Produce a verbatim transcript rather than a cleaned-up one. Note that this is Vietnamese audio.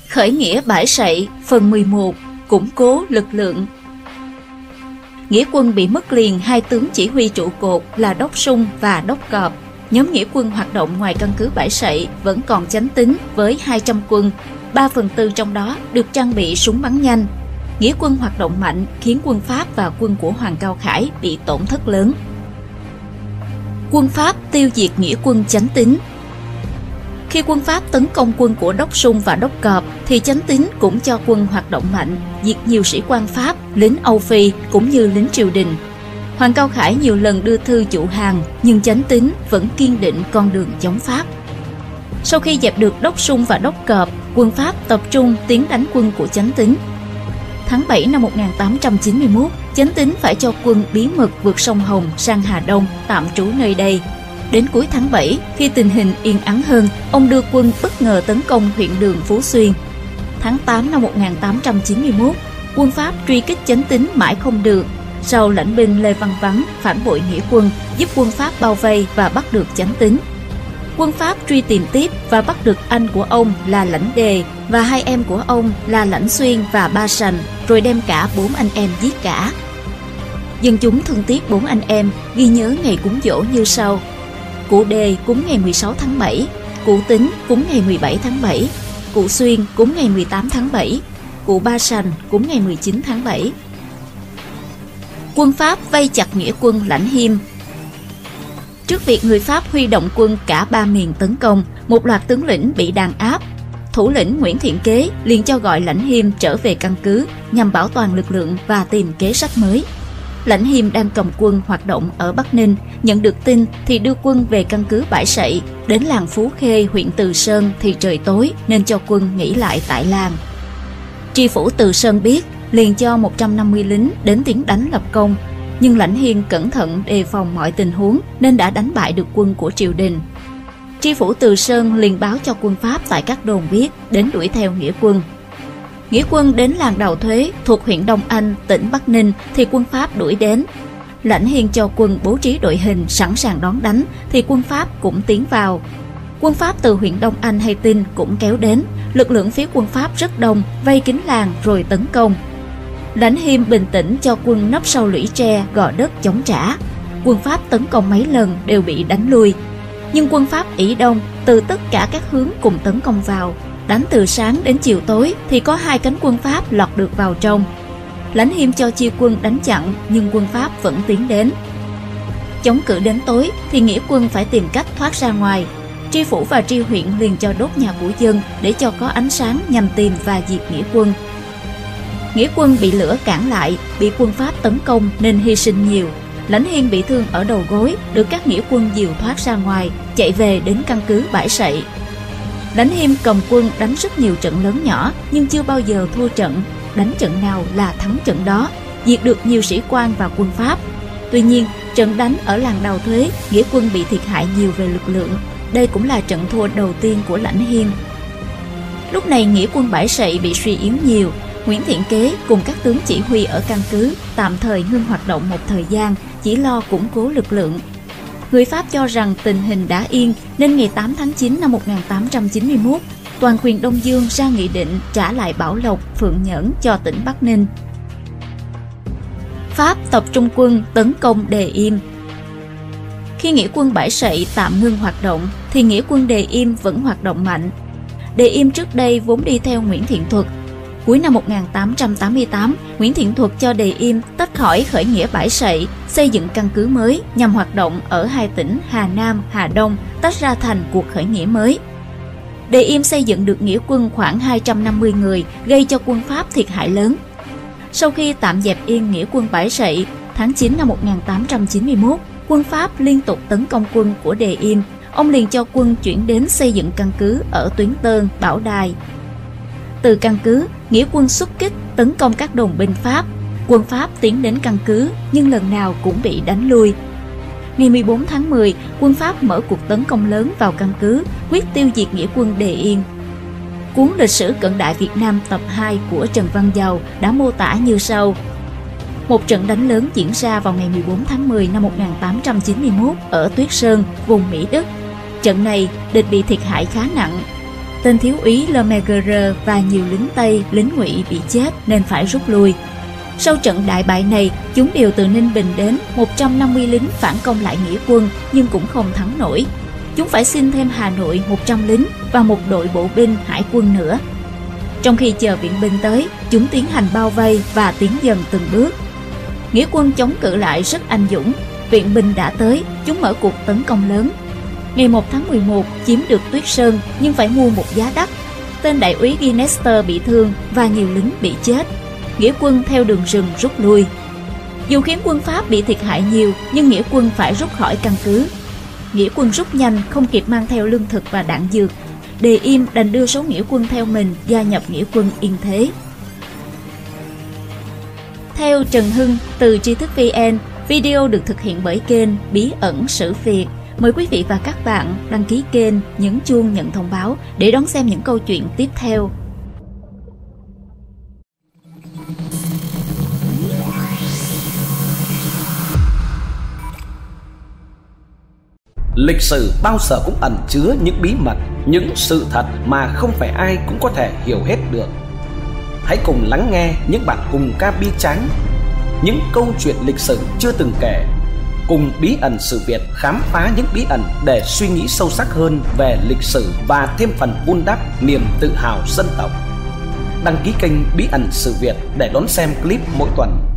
Khởi nghĩa bãi sậy phần mười một. Củng cố lực lượng. Nghĩa quân bị mất liền hai tướng chỉ huy trụ cột là Đốc Sung và Đốc Cọp. Nhóm nghĩa quân hoạt động ngoài căn cứ bãi sậy vẫn còn chánh tín với hai trăm quân, ba phần tư trong đó được trang bị súng bắn nhanh. Nghĩa quân hoạt động mạnh khiến quân Pháp và quân của Hoàng Cao Khải bị tổn thất lớn. Quân Pháp tiêu diệt nghĩa quân chánh tín. Khi quân Pháp tấn công quân của Đốc Sung và Đốc Cọp thì chánh tín cũng cho quân hoạt động mạnh, diệt nhiều sĩ quan Pháp, lính Âu Phi cũng như lính triều đình. Hoàng Cao Khải nhiều lần đưa thư chủ hàng, nhưng chánh tín vẫn kiên định con đường chống Pháp. Sau khi dẹp được Đốc Sung và Đốc Cọp, quân Pháp tập trung tiến đánh quân của chánh tín. Tháng bảy năm một nghìn tám trăm chín mươi mốt, chánh tín phải cho quân bí mật vượt sông Hồng sang Hà Đông, tạm trú nơi đây. Đến cuối tháng bảy, khi tình hình yên ắng hơn, ông đưa quân bất ngờ tấn công huyện Đường Phú Xuyên. Tháng tám năm một nghìn tám trăm chín mươi mốt, quân Pháp truy kích chánh tín mãi không được. Sau lãnh binh Lê Văn Vắng phản bội nghĩa quân, giúp quân Pháp bao vây và bắt được chánh tín. Quân Pháp truy tìm tiếp và bắt được anh của ông là Lãnh Đề và hai em của ông là Lãnh Xuyên và Ba Sành, rồi đem cả bốn anh em giết cả. Dân chúng thương tiếc bốn anh em, ghi nhớ ngày cúng giỗ như sau: cụ Đề cúng ngày mười sáu tháng bảy, cụ Tính cúng ngày mười bảy tháng bảy, cụ Xuyên cúng ngày mười tám tháng bảy, cụ Ba Sành cúng ngày mười chín tháng bảy. Quân Pháp vây chặt nghĩa quân Lãnh Hiêm. Trước việc người Pháp huy động quân cả ba miền tấn công, một loạt tướng lĩnh bị đàn áp. Thủ lĩnh Nguyễn Thiện Kế liền cho gọi Lãnh Hiêm trở về căn cứ nhằm bảo toàn lực lượng và tìm kế sách mới. Lãnh Hiêm đang cầm quân hoạt động ở Bắc Ninh, nhận được tin thì đưa quân về căn cứ bãi sậy. Đến làng Phú Khê, huyện Từ Sơn thì trời tối nên cho quân nghỉ lại tại làng. Tri phủ Từ Sơn biết, liền cho một trăm năm mươi lính đến tiến đánh lập công. Nhưng Lãnh Hiêm cẩn thận đề phòng mọi tình huống nên đã đánh bại được quân của triều đình. Tri phủ Từ Sơn liền báo cho quân Pháp tại các đồn biết, đến đuổi theo nghĩa quân. Nghĩa quân đến làng Đào Thuế thuộc huyện Đông Anh, tỉnh Bắc Ninh thì quân Pháp đuổi đến. Lãnh Hiêm cho quân bố trí đội hình sẵn sàng đón đánh thì quân Pháp cũng tiến vào. Quân Pháp từ huyện Đông Anh hay tin cũng kéo đến, lực lượng phía quân Pháp rất đông, vây kín làng rồi tấn công. Lãnh Hiêm bình tĩnh cho quân nấp sau lũy tre gò đất chống trả. Quân Pháp tấn công mấy lần đều bị đánh lui. Nhưng quân Pháp ỷ đông từ tất cả các hướng cùng tấn công vào. Đánh từ sáng đến chiều tối thì có hai cánh quân Pháp lọt được vào trong. Lãnh Hiêm cho chia quân đánh chặn nhưng quân Pháp vẫn tiến đến. Chống cự đến tối thì nghĩa quân phải tìm cách thoát ra ngoài. Tri phủ và tri huyện liền cho đốt nhà của dân để cho có ánh sáng nhằm tìm và diệt nghĩa quân. Nghĩa quân bị lửa cản lại, bị quân Pháp tấn công nên hy sinh nhiều. Lãnh Hiêm bị thương ở đầu gối, được các nghĩa quân dìu thoát ra ngoài, chạy về đến căn cứ bãi sậy. Lãnh Hiêm cầm quân đánh rất nhiều trận lớn nhỏ nhưng chưa bao giờ thua trận, đánh trận nào là thắng trận đó, diệt được nhiều sĩ quan và quân Pháp. Tuy nhiên, trận đánh ở làng Đào Thuế, nghĩa quân bị thiệt hại nhiều về lực lượng. Đây cũng là trận thua đầu tiên của Lãnh Hiêm. Lúc này nghĩa quân bãi sậy bị suy yếu nhiều. Nguyễn Thiện Kế cùng các tướng chỉ huy ở căn cứ tạm thời ngưng hoạt động một thời gian, chỉ lo củng cố lực lượng. Người Pháp cho rằng tình hình đã yên nên ngày tám tháng chín năm một nghìn tám trăm chín mươi mốt, toàn quyền Đông Dương ra nghị định trả lại Bảo Lộc, Phượng Nhẫn cho tỉnh Bắc Ninh. Pháp tập trung quân tấn công Đề Im. Khi nghĩa quân bãi sậy tạm ngưng hoạt động thì nghĩa quân Đề Im vẫn hoạt động mạnh. Đề Im trước đây vốn đi theo Nguyễn Thiện Thuật. Cuối năm một nghìn tám trăm tám mươi tám, Nguyễn Thiện Thuật cho Đề Im tách khỏi khởi nghĩa bãi sậy, xây dựng căn cứ mới nhằm hoạt động ở hai tỉnh Hà Nam, Hà Đông, tách ra thành cuộc khởi nghĩa mới. Đề Im xây dựng được nghĩa quân khoảng hai trăm năm mươi người, gây cho quân Pháp thiệt hại lớn. Sau khi tạm dẹp yên nghĩa quân bãi sậy, tháng chín năm một nghìn tám trăm chín mươi mốt, quân Pháp liên tục tấn công quân của Đề Im. Ông liền cho quân chuyển đến xây dựng căn cứ ở Tuyến Tơn, Bảo Đài. Từ căn cứ, nghĩa quân xuất kích tấn công các đồn binh Pháp. Quân Pháp tiến đến căn cứ nhưng lần nào cũng bị đánh lui. Ngày mười bốn tháng mười, quân Pháp mở cuộc tấn công lớn vào căn cứ, quyết tiêu diệt nghĩa quân Đề Yên. Cuốn Lịch sử cận đại Việt Nam tập hai của Trần Văn Dầu đã mô tả như sau. Một trận đánh lớn diễn ra vào ngày mười bốn tháng mười năm một nghìn tám trăm chín mươi mốt ở Tuyết Sơn, vùng Mỹ Đức. Trận này, địch bị thiệt hại khá nặng. tên thiếu úy Lemaitre và nhiều lính Tây, lính Ngụy bị chết nên phải rút lui. Sau trận đại bại này, chúng điều từ Ninh Bình đến một trăm năm mươi lính phản công lại nghĩa quân nhưng cũng không thắng nổi. Chúng phải xin thêm Hà Nội một trăm lính và một đội bộ binh hải quân nữa. Trong khi chờ viện binh tới, chúng tiến hành bao vây và tiến dần từng bước. Nghĩa quân chống cự lại rất anh dũng. Viện binh đã tới, chúng mở cuộc tấn công lớn. Ngày một tháng mười một, chiếm được Tuyết Sơn nhưng phải mua một giá đắt. Tên đại úy Ginester bị thương và nhiều lính bị chết. Nghĩa quân theo đường rừng rút lui. Dù khiến quân Pháp bị thiệt hại nhiều, nhưng nghĩa quân phải rút khỏi căn cứ. Nghĩa quân rút nhanh, không kịp mang theo lương thực và đạn dược. Đề Im đành đưa số nghĩa quân theo mình gia nhập nghĩa quân Yên Thế. Theo Trần Hưng từ Tri Thức vê en, video được thực hiện bởi kênh Bí ẩn Sử Việt. Mời quý vị và các bạn đăng ký kênh, nhấn chuông nhận thông báo để đón xem những câu chuyện tiếp theo. Lịch sử bao giờ cũng ẩn chứa những bí mật, những sự thật mà không phải ai cũng có thể hiểu hết được. Hãy cùng lắng nghe những bản cùng ca bi tráng, những câu chuyện lịch sử chưa từng kể. Cùng Bí ẩn Sử Việt khám phá những bí ẩn để suy nghĩ sâu sắc hơn về lịch sử và thêm phần vun đắp niềm tự hào dân tộc. Đăng ký kênh Bí ẩn Sử Việt để đón xem clip mỗi tuần.